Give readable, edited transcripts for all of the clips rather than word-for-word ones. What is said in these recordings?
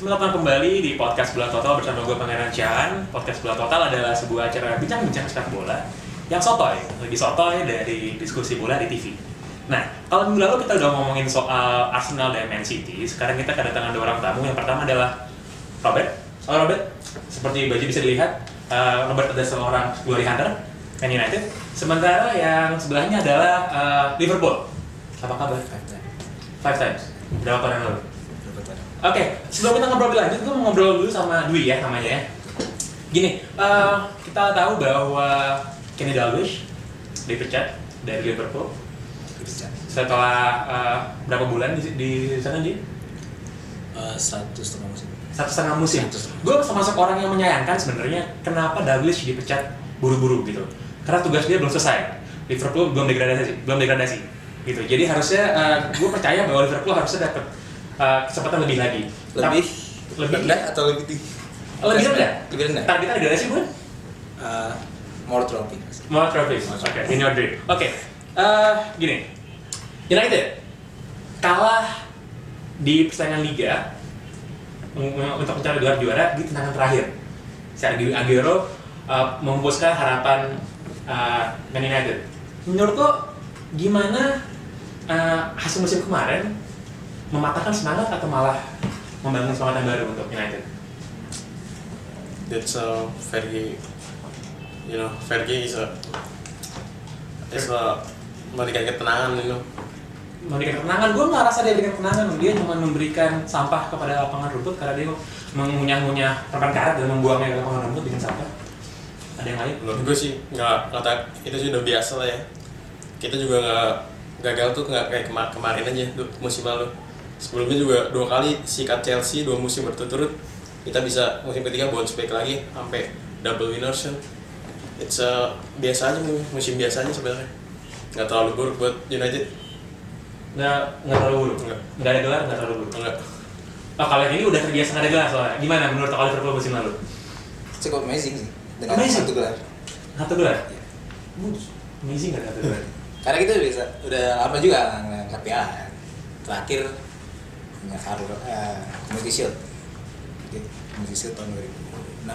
Selamat datang kembali di podcast Bola Total bersama gue Pangeran Cian. Podcast Bola Total adalah sebuah acara bincang-bincang sepak bola yang sotoy, lebih sotoy dari diskusi bola di TV. Nah, kalau minggu lalu kita udah ngomongin soal Arsenal dan Man City. Sekarang kita kedatangan 2 orang tamu. Yang pertama adalah Robert. Halo Robert, seperti baju bisa dilihat, Robert adalah seorang glory hunter Man United. Sementara yang sebelahnya adalah Liverpool. Apa kabar? 5 times. Berapa tahun yang lalu? Oke, sebelum kita ngobrol lebih lanjut, gue mau ngobrol dulu sama Dwi ya namanya ya. Gini, kita tahu bahwa Kenny Dalglish dipecat dari Liverpool setelah berapa bulan di sana dia? 1,5 musim. 1,5 musim. Gue termasuk orang yang menyayangkan sebenarnya kenapa Dalglish dipecat buru-buru gitu. Karena tugas dia belum selesai. Liverpool belum degradasi gitu. Jadi harusnya gue percaya bahwa Liverpool harusnya dapat kesempatan lebih lagi. Lebih rendah atau lebih tinggi? Lebih rendah? Lebih rendah. Targetnya degradasi bukan? More trophies. More trophies. Oke, in your dream. Oke, gini. United kalah di persaingan Liga untuk mencari gelar juara di tendangan terakhir. Sergio Aguero menghembuskan harapan Man United. Menurut lo gimana hasil musim kemarin mematahkan semangat atau malah membangun semangat yang baru untuk United? That's Fergie, Fergie is a memberikan ketenangan, Memberikan ketenangan, gue nggak rasa dia berikan ketenangan. Dia cuma memberikan sampah kepada lapangan rumput karena dia mengunyah-ngunyah perban karet dan membuangnya ke lapangan rumput bikin sampah. Ada yang lain? Menurut gue sih nggak itu sih udah biasa lah ya. Kita juga nggak gagal tuh nggak kayak kemarin aja musim lalu. Sebelumnya juga 2 kali sikat Chelsea 2 musim berturut-turut. Kita bisa musim ketiga bounce back lagi sampai double winners. It's biasa aja, musim biasa aja sebenarnya. Nggak terlalu buruk buat United. Nggak terlalu buruk. Nggak ada gelar, nggak terlalu buruk. Enggak. Oh, kalian ini udah terbiasa nggak ada gelar soalnya. Gimana menurut kalian Liverpool musim lalu? Cukup amazing sih. Dengan Amazing? 1 gelar. 1 gelar? Amazing nggak 1 gelar? Karena kita udah lama juga ngangkat piala. Terakhir punya Community Shield. Community Shield tahun 2006.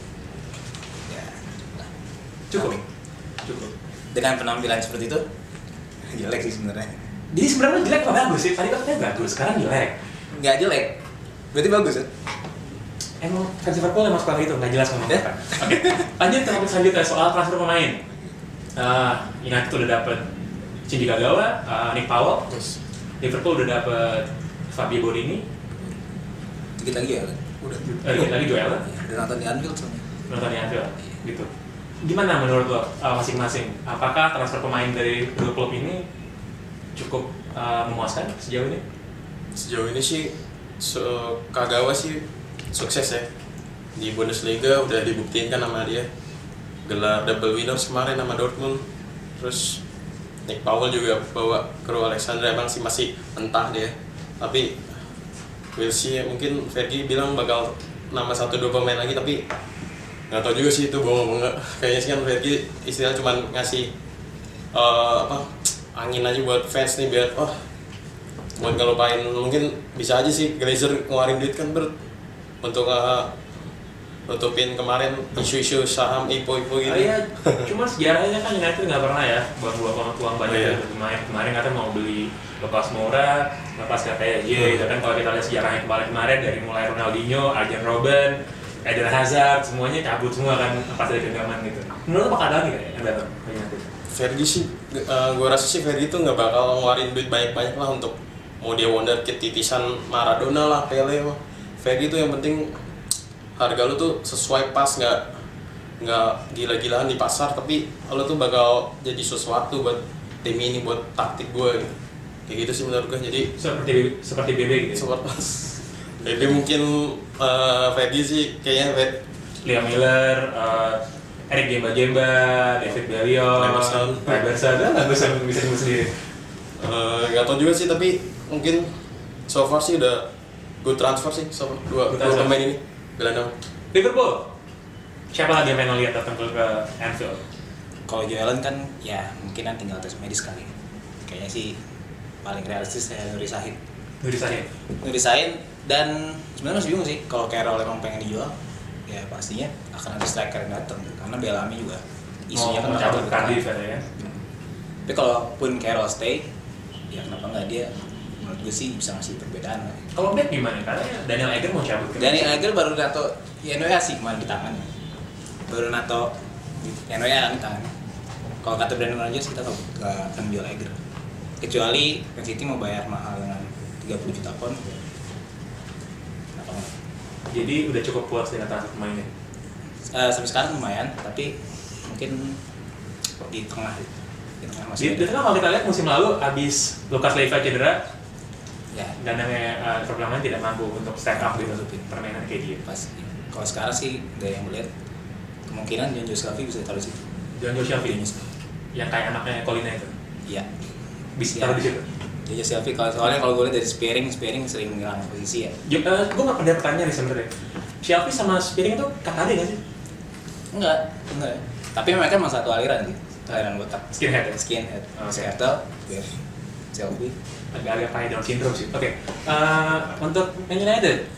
Ya, lah. Cukup. Dengan penampilan seperti itu, jelek sih sebenarnya. Jadi sebenarnya jelek apa bagus sih? Tadi katanya bagus, sekarang jelek. Nggak jelek, berarti bagus kan? Emang fans Liverpool emang suka gitu, nggak jelas ngomong apa. Oke, lanjut ke topik selanjutnya soal transfer pemain. United udah dapet Shinji Kagawa, Nick Powell. Terus Liverpool udah dapet Fabio Borini. dikit lagi ya kan? Udah. Dikit lagi Joel. Udah nonton di Anfield soalnya. Nonton di Anfield, gitu. Gimana menurut lo masing-masing? Apakah transfer pemain dari dua klub ini cukup memuaskan sejauh ini? Sejauh ini sih Kagawa sih sukses ya. Di Bundesliga udah dibuktiin kan sama dia. Gelar double winners kemarin sama Dortmund. Terus Nick Powell juga bawa kru Alexandra, emang sih masih mentah dia. Tapi we'll see, mungkin Fergie bilang bakal nama 1-2 pemain lagi, tapi nggak tahu juga sih itu bohong enggak. Kayaknya sih kan Fergie istilahnya cuma ngasih angin aja buat fans nih biar buat ngelupain. Mungkin bisa aja sih Glazer ngeluarin duit kan untuk nutupin kemarin isu-isu saham IPO gitu. Iya, cuma sejarahnya kan United nggak pernah ya buang uang banyak untuk pemain. Kemarin katanya mau beli lepas Moura, lepas katanya gitu kan. Kalau kita lihat sejarahnya kemarin dari mulai Ronaldinho, Arjen Robben, Eden Hazard, semuanya cabut semua kan pas dari genggaman gitu. Menurut lo bakal ada lagi nggak yang datang ke United? Fergie sih, gue rasa sih Fergie tuh nggak bakal ngeluarin duit banyak-banyak lah untuk mau dia wonderkid titisan Maradona lah, Pele mah. Fergie tuh yang penting harga lu tuh sesuai pas, nggak gila-gilaan di pasar, tapi lu tuh bakal jadi sesuatu buat tim ini, buat taktik gue gitu. Kayak gitu sih menurut gue. Jadi seperti BB gitu. BB mungkin Fergie sih kayaknya Liam Miller, Eric Jemba, David Bellion, Emerson, nggak bisa sebut sendiri. Nggak tahu juga sih, tapi mungkin so far sih udah good transfer sih sama dua pemain ini. Gelandang Liverpool, siapa lagi yang pengen lihat datang ke Anfield? Kalau Joelen kan ya mungkin tinggal tes medis kali. Kayaknya sih paling realistis saya Nuri Sahin. Nuri Sahin. Nuri Sahin Dan sebenarnya masih bingung sih kalau Carroll emang pengen dijual, ya pastinya akan ada striker yang datang karena Bellamy juga isunya kan cabut Cardiff ya. Tapi kalaupun Carroll stay, ya kenapa nggak dia? Menurut gue sih bisa ngasih perbedaan. Kalau back gimana? Karena Daniel Agger mau cabut kan? Daniel Agger baru nato NWA sih kemarin di tangan. Baru nato NWA di tangan. Kalau kata Brandon Rodgers kita nggak akan jual Agger. Kecuali Man City mau bayar mahal dengan 30 juta pound. Kenapa nggak? Jadi udah cukup puas dengan transfer pemainnya? Sampai sekarang lumayan, tapi mungkin di tengah masih di tengah kalau kita lihat musim lalu abis Lucas Leiva cedera, ya gelandangnya Liverpool tidak mampu untuk step up gitu permainan kayak dia. pas. Kalau sekarang sih dari yang melihat kemungkinan Jonjo Shelvey bisa taruh di situ. Jonjo Shelvey yang kayak anaknya Colina itu Iya. bisa taruh di situ. Jonjo Shelvey soalnya kalau gue lihat dari Spearing sering ngilang posisi ya. Gue nggak pernah pertanyaan nih sebenarnya. Shelvey sama Spearing itu kakak adik nggak sih? Enggak. Tapi mereka emang satu aliran gitu. Aliran botak. Skinhead ya? Skinhead. Oke. Seattle, Shelvey. Agak-agak kayak Down syndrome sih. Oke. Untuk Man United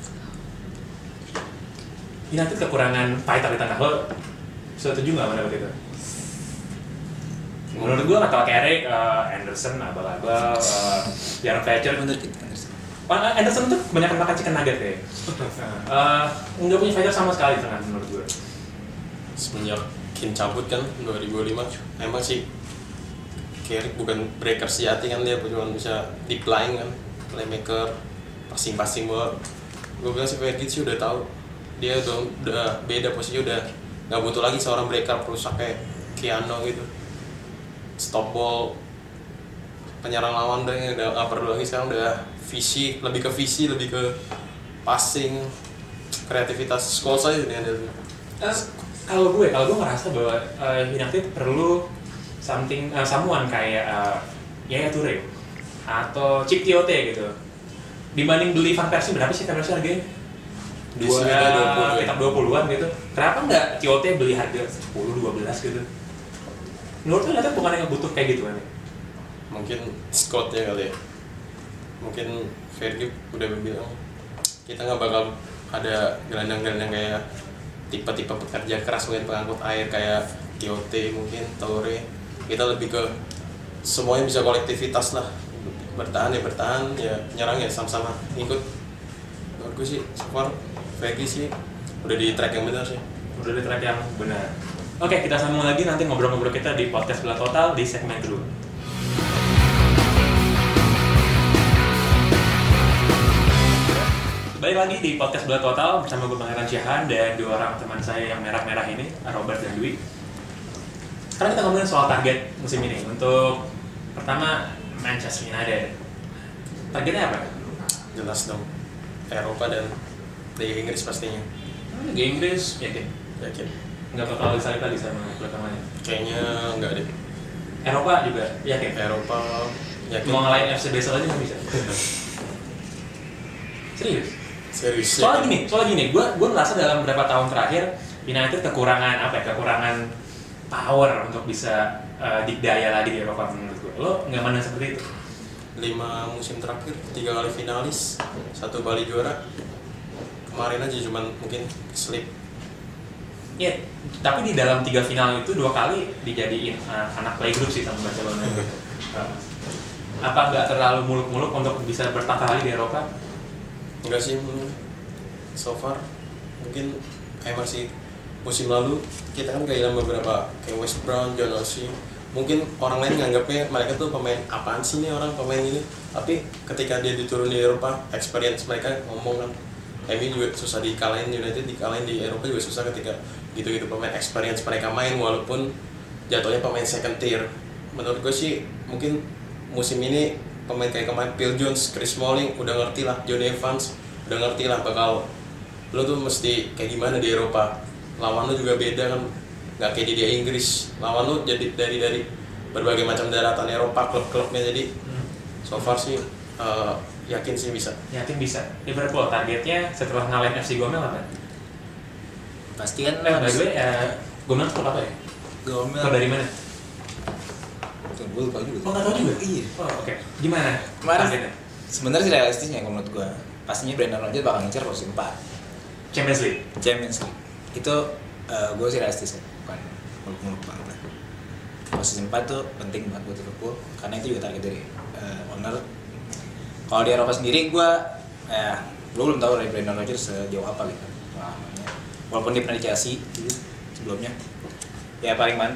kekurangan fighter di tengah, lo setuju nggak menurut itu? Menurut gue kata Carrick, Anderson, abal-abal, Jaron Fletcher. Bener gitu Anderson. Anderson tuh kebanyakan makan chicken nugget kayak. Nggak punya fighter sama sekali di tengah menurut gue. Semenjak Keane cabut kan 2005, emang sih Carrick bukan breaker sejati kan, dia cuma bisa deep line kan, playmaker, passing bola. Gue bilang sih Fergie sih udah tahu, dia udah beda posisi, udah nggak butuh lagi seorang breaker perusak kayak Keano gitu, stop ball penyerang lawan udah nggak perlu lagi. Sekarang udah lebih ke visi, lebih ke passing, kreativitas skor saja dengan dia. Kalau gue ngerasa bahwa United perlu someone kayak Yaya Toure atau Chip Tiote gitu. Dibanding beli Van Persie, berapa sih Van Persie harganya? Sekitar 20-an gitu. Kenapa nggak Tiote beli harga 10-12 gitu? Menurut lu United bukan yang butuh kayak gitu kan? Mungkin Scottnya kali ya. Mungkin Fergie udah bilang kita nggak bakal ada gelandang-gelandang kayak tipe-tipe pekerja keras, mungkin pengangkut air kayak Tiote, mungkin Toure. Kita lebih ke semuanya bisa kolektivitas lah, bertahan ya nyerang ya sama-sama ikut. Menurut gue sih so far Fergie sih udah di track yang benar sih. Udah di track yang benar. Oke, kita sambung lagi nanti ngobrol-ngobrol kita di podcast Bola Total di segmen kedua. Balik lagi di podcast Bola Total bersama gue Pangeran Syahan dan dua orang teman saya yang merah-merah ini, Robert dan Dwi. Sekarang kita ngomongin soal target musim ini. Untuk pertama Manchester United. Targetnya apa? Jelas dong, Eropa dan Liga Inggris pastinya. Liga Inggris yakin? Nggak bakal disalip lagi sama klub namanya? Kayaknya nggak deh. Eropa juga yakin? Eropa yakin. Mau ngalahin FC Basel aja nggak bisa? Serius? Soalnya gini, gue merasa dalam beberapa tahun terakhir United kekurangan power untuk bisa dikdaya lagi di Eropa menurut gue. Lo nggak mandang seperti itu? 5 musim terakhir, 3 kali finalis, 1 kali juara. Kemarin aja cuman mungkin slip. Iya, tapi di dalam 3 final itu 2 kali dijadiin anak playgroup sih sama Barcelona. Apa nggak terlalu muluk-muluk untuk bisa bertahan lagi di Eropa? Enggak sih, so far mungkin masih musim lalu kita kan kehilangan beberapa kayak West Brown, John Oshie. Mungkin orang lain nganggapnya mereka tuh pemain apaan sih nih orang pemain ini, tapi ketika dia diturun di Eropa, experience mereka ngomong kan, MU juga susah dikalahin, United dikalahin di Eropa juga susah ketika gitu-gitu pemain experience mereka main walaupun jatuhnya pemain second tier. Menurut gue sih mungkin musim ini pemain kayak kemarin Phil Jones, Chris Smalling udah ngerti lah, John Evans udah ngerti lah bakal lo tuh mesti kayak gimana di Eropa. Lawan lo juga beda kan, nggak kayak di Inggris. Lawan lo jadi dari berbagai macam daratan Eropa, klub-klubnya. Jadi so far sih yakin sih bisa. Yakin bisa. Liverpool targetnya setelah ngalahin FC Gomel apa? Pasti kan By the way, Gomel klub apa ya? Gomel Klub dari mana? gue lupa juga. Oh nggak tahu juga? Iya. Oh oke. Gimana Kemarin targetnya? sebenarnya sih realistisnya kalau menurut gue pastinya Brendan Rodgers bakal ngincer posisi 4 Champions League. Itu gue sih realistis ya, bukan muluk-muluk banget lah. Posisi 4 tuh penting banget buat Liverpool karena itu juga target dari owner. Kalau di Eropa sendiri gue belum tahu dari Brendan Rodgers sejauh apa gitu pengalamannya. Walaupun dia pernah di Chelsea gitu sebelumnya. Ya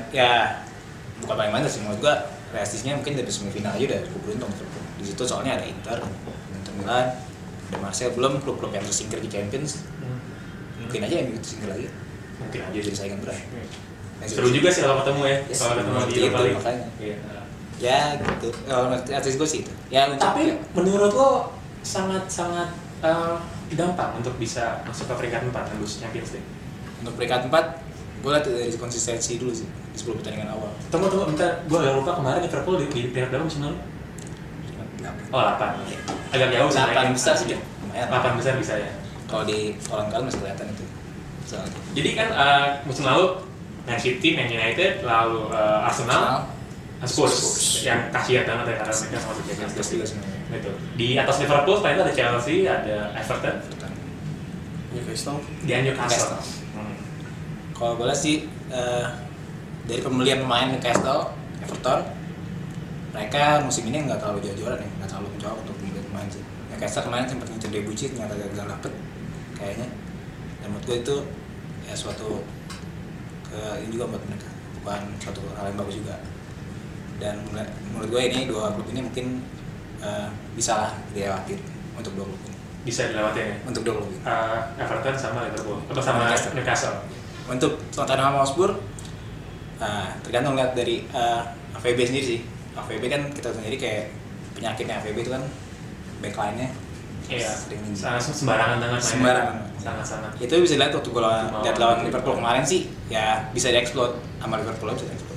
bukan paling mantap sih menurut gue, realistisnya mungkin dari semifinal aja udah cukup beruntung Liverpool. Di situ soalnya ada Inter Milan, ada Marseille, belum klub-klub yang tersingkir di Champions. Mungkin aja yang tersingkir lagi. Mungkin aja Jadi saingan berat. Seru juga sih kalau ketemu ya. Yes, Kalau ketemu di itu Europa League. makanya. Iya. Ya gitu. Kalau artis gue sih itu. Ya Tapi menurut lo sangat gampang untuk bisa masuk ke peringkat 4 tembus Champions League. untuk peringkat 4 gue lihat dari konsistensi dulu sih di 10 pertandingan awal. Tunggu, bentar. Gue agak lupa kemarin Liverpool di peringkat berapa musim lalu? Oh, 8. Agak jauh sih. 8 besar sih, lumayan. 8 besar bisa ya. Kalau di orang kalian masih kelihatan itu. Soalnya. Jadi kan musim lalu Man City, Man United, lalu Arsenal, Spurs yang kasihan banget ya karena mereka masuk Champions Terus League. juga sebenarnya. Gitu. Di atas Liverpool selain itu ada Chelsea, ada Everton, Newcastle. dan Newcastle. Kalau gue lihat sih dari pembelian pemain Newcastle, Everton, mereka musim ini nggak terlalu juara nih, nggak terlalu menjawab untuk pembelian pemain sih. Newcastle kemarin sempat ngincer Debuchy, ternyata gagal dapet kayaknya. Dan menurut gue itu ya suatu ini juga buat mereka, bukan suatu hal yang bagus juga. Dan menurut gue ini dua klub ini mungkin bisa lah dilewati untuk dua klub ini. Bisa dilewati ya. Untuk dua klub ini. Everton sama Liverpool atau sama Newcastle. Untuk Tottenham Hotspur, tergantung lihat dari AVB sendiri sih. AVB kan kita sendiri kayak penyakitnya AVB itu kan backline-nya Iya. sering Sembarangan banget mainnya. sembarangan. Sangat-sangat. Itu bisa lihat waktu gue lihat lawan Liverpool kemarin sih, ya bisa dieksplod sama Liverpool bisa dieksplod.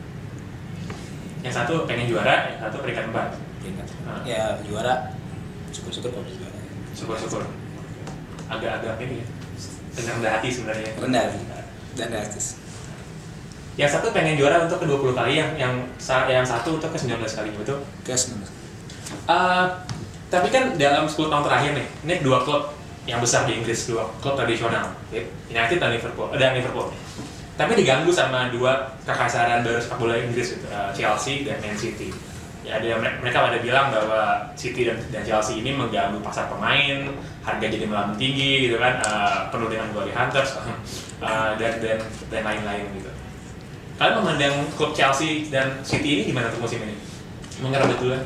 Yang satu pengen juara, yang satu peringkat 4. Ya juara, syukur-syukur kalau bisa juara. Syukur-syukur. Agak-agak ini ya. Rendah hati sebenarnya. Rendah sih dan realistis. Yang satu pengen juara untuk ke-20 kali, yang satu untuk ke-19 kali, betul? Gas Tapi kan dalam 10 tahun terakhir nih, ini dua klub yang besar di Inggris, dua klub tradisional, United dan Liverpool. Tapi diganggu sama dua kekaisaran baru sepak bola Inggris, gitu, Chelsea dan Man City. Ya, mereka pada bilang bahwa City dan Chelsea ini mengganggu pasar pemain, harga jadi melambung tinggi, gitu kan, penuh dengan glory hunters dan lain-lain gitu. Kalian memandang klub Chelsea dan City ini gimana untuk musim ini? Mengerah betulan?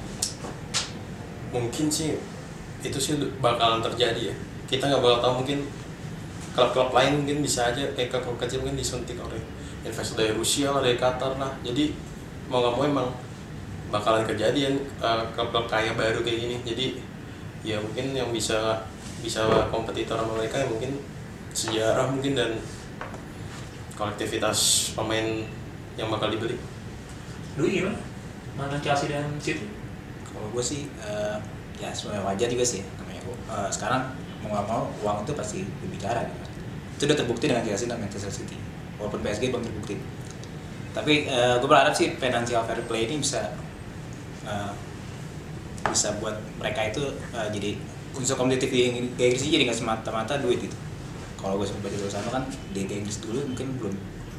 Mungkin sih itu sih bakalan terjadi ya. Kita nggak bakal tahu, mungkin klub-klub lain mungkin bisa aja kayak klub kecil mungkin disuntik oleh investor dari Rusia lah, dari Qatar lah. Jadi mau nggak mau emang bakalan kejadian klub-klub kaya baru kayak gini. Jadi ya mungkin yang bisa kompetitor sama mereka ya mungkin sejarah mungkin dan kolektivitas pemain yang bakal dibeli. Dwi gimana? Mana Chelsea dan City? Kalau gue sih ya sebenarnya wajar juga sih namanya. Sekarang mau nggak mau uang itu pasti berbicara gitu. Itu udah terbukti dengan Chelsea dan Manchester City. Walaupun PSG belum terbukti. Tapi gue berharap sih financial fair play ini bisa buat mereka itu jadi unsur kompetitif di Inggris jadi nggak semata-mata duit gitu. Kalau gue sempat baca di sana kan di Inggris dulu mungkin belum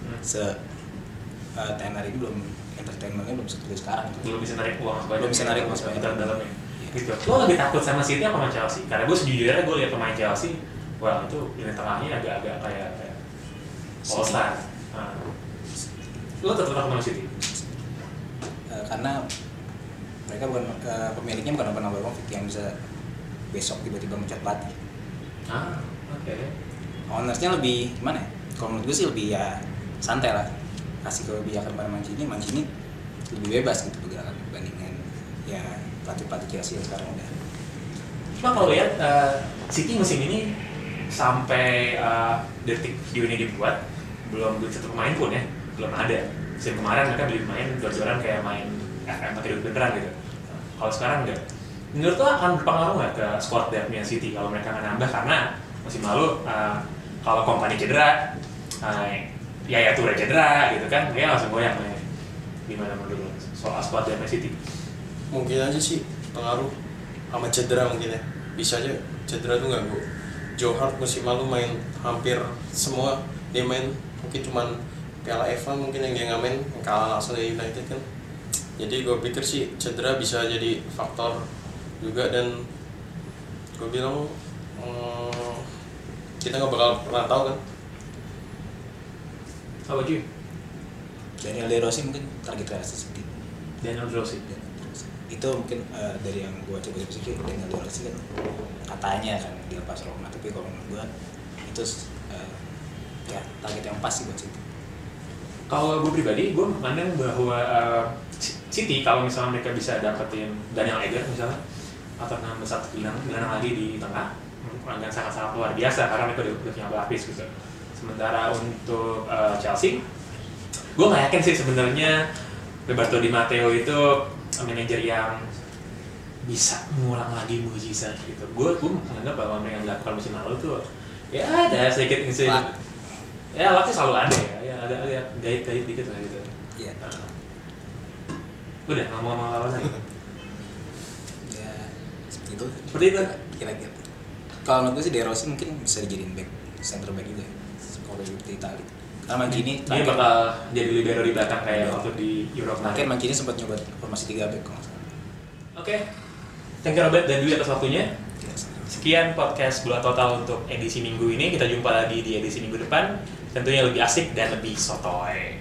tenar ini belum entertainmentnya belum seperti sekarang. Belum bisa narik uang sebanyak. Belum bisa narik uang sebanyak. Dalamnya. Gitu. Lo lebih takut sama City apa sama Chelsea? Karena gue sejujurnya gue lihat pemain Chelsea, wah itu lini tengahnya agak-agak kayak All Star. Lo tetap takut sama City? Karena mereka bukan pemiliknya bukan Abramovich yang bisa besok tiba-tiba mencat pelatih. Oke. Ownersnya lebih gimana ya? Kalau menurut gue sih lebih ya santai lah, kasih kebijakan pada Mancini lebih bebas gitu bergerak dibandingkan ya pelatih Chelsea yang sekarang udah. Cuma kalau lihat City musim ini sampai detik video ini dibuat belum beli satu pemain pun ya, belum ada. Musim kemarin mereka beli pemain jor-joran kayak main FM atau hidup beneran gitu. Kalau sekarang enggak. Menurut lo akan berpengaruh nggak ke squad depth-nya City kalau mereka nggak nambah? Karena musim lalu kalau Kompany cedera, ya Toure cedera gitu kan, dia langsung goyang nih. Gimana menurut lo soal squad depth City? Mungkin aja sih pengaruh sama cedera mungkin ya. bisa aja cedera tuh ganggu. Joe Hart musim lalu main hampir semua, dia main mungkin cuman Piala FA mungkin yang dia nggak main, yang kalah langsung dari United kan. Jadi gue pikir sih cedera bisa jadi faktor juga, dan gue bilang kita nggak bakal pernah tahu kan. How about you? Daniel De Rossi mungkin target Real Sociedad. Daniel De Rossi. Itu mungkin dari yang gue coba sih, Daniel De Rossi kan katanya kan dilepas Roma, tapi kalau menurut gue itu ya target yang pas sih buat City. Kalau gue pribadi, gue memandang bahwa City kalau misalnya mereka bisa dapetin Daniel Agger misalnya, atau nambah satu gelandang lagi di tengah, akan sangat-sangat luar biasa karena mereka udah punya pelapis gitu. Sementara untuk Chelsea, gue nggak yakin sih sebenarnya Roberto Di Matteo itu manajer yang bisa mengulang lagi mujizat gitu. Gue menganggap bahwa mereka yang dilakukan musim lalu tuh ya ada sedikit insiden. Ya lucknya selalu ada ya ada gait-gait dikit lah gitu. Iya. Udah ngomong lawan lagi. Ya seperti itu. Seperti itu. Kira-kira. Kalau menurut gue sih De Rossi mungkin bisa dijadiin back, center back juga. Kalau di Italia. Karena Mancini Dia bakal jadi libero di belakang kayak waktu di Euro Mungkin kemarin. Mancini sempat nyoba formasi 3 back kalau nggak salah. Oke. Thank you Robert dan Dwi atas waktunya. Iya, Sekian podcast Bola Total untuk edisi minggu ini. Kita jumpa lagi di edisi minggu depan. Tentunya lebih asik dan lebih sotoy.